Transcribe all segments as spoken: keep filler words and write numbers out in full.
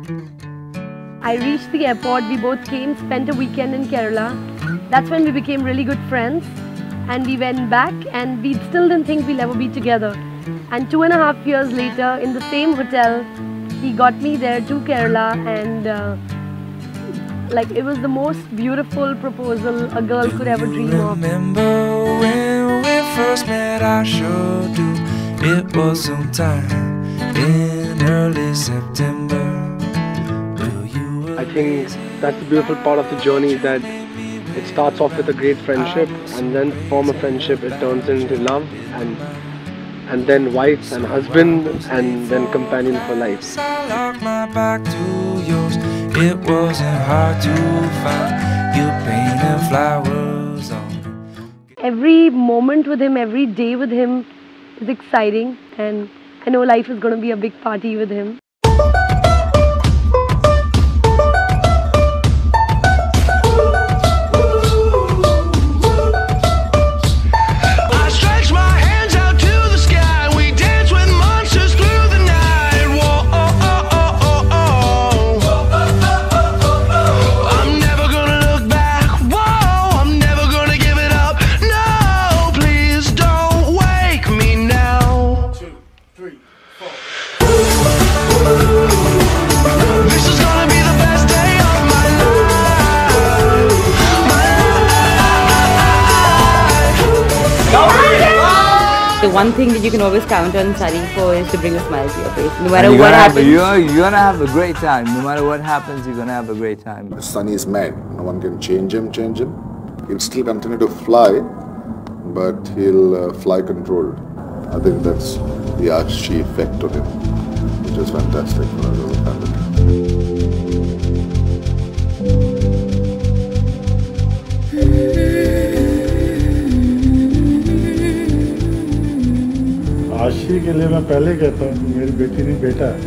I reached the airport, we both came, spent a weekend in Kerala. That's when we became really good friends. And we went back and we still didn't think we'll ever be together. And two and a half years later, in the same hotel, he got me there to Kerala, and uh, like it was the most beautiful proposal a girl could ever dream of. Remember when we first met? I sure do. It was sometime in early September. I think that's the beautiful part of the journey, that it starts off with a great friendship, and then from a friendship it turns into love, and and then wife and husband, and then companion for life. I locked my back to yours. It wasn't hard to find. You painted flowers on. Every moment with him, every day with him is exciting, and I know life is going to be a big party with him. The one thing that you can always count on Sunny for is to bring a smile to your face. No matter what happens. You're, you're gonna have a great time. No matter what happens, you're gonna have a great time. Sunny is mad. No one can change him, change him. He'll still continue to fly, but he'll uh, fly controlled. I think that's the Ashi effect on him, which is fantastic for us as a family. आशी के लिए मैं पहले कहता हूँ कि मेरी बेटी नहीं बेटा है।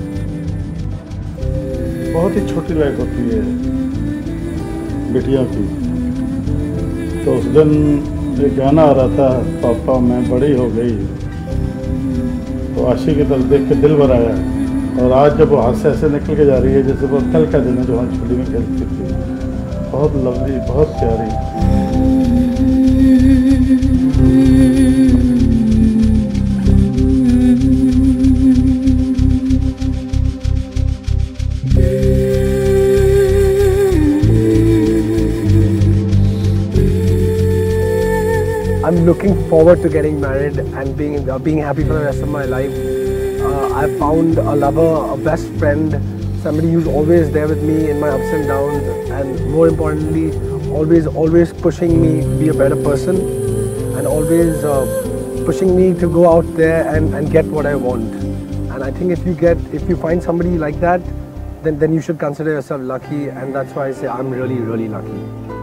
बहुत ही छोटी लाइफ होती है बेटियों की। तो उस दिन एक गाना आ रहा था, पापा मैं बड़ी हो गई, तो आशी की तरफ देख के दिल भर आया। और आज जब वो हाथ से ऐसे निकल के जा रही है जैसे वो कल का दिन है जो हम छुट्टी में खेलती थी। बहुत लवली, बहुत प्यारी। I'm looking forward to getting married and being uh, being happy for the rest of my life. Uh, I've found a lover, a best friend, somebody who's always there with me in my ups and downs, and more importantly, always always pushing me to be a better person, and always uh, pushing me to go out there and, and get what I want. And I think if you get if you find somebody like that, then then you should consider yourself lucky, and that's why I say I'm really really lucky.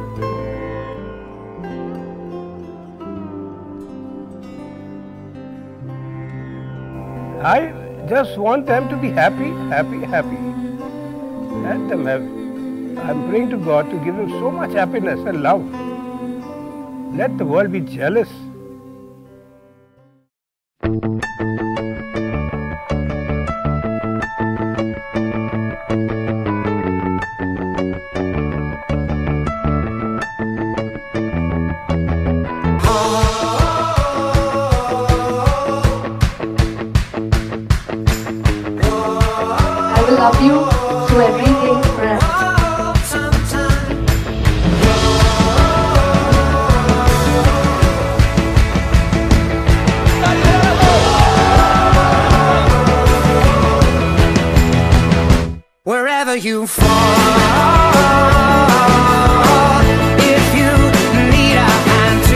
I just want them to be happy, happy, happy. Let them have. I'm praying to God to give them so much happiness and love. Let the world be jealous. I will love you through everything forever. Wherever you fall, if you need a hand to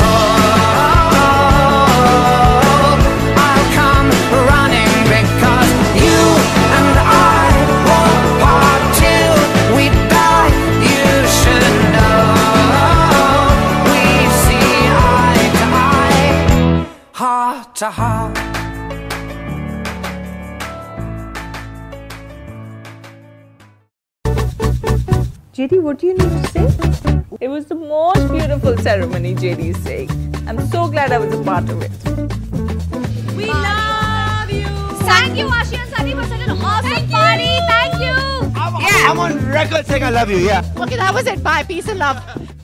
hold, I'll come running, because you and I won't part till we die. You should know we see eye to eye, heart to heart. J D, what do you need to say? It was the most beautiful ceremony, J D is saying. I'm so glad I was a part of it. We love you! Thank you, Ashi and Sunny, for such an awesome party! Thank you! I'm on record saying I love you, yeah. Okay, that was it. Bye. Peace and love.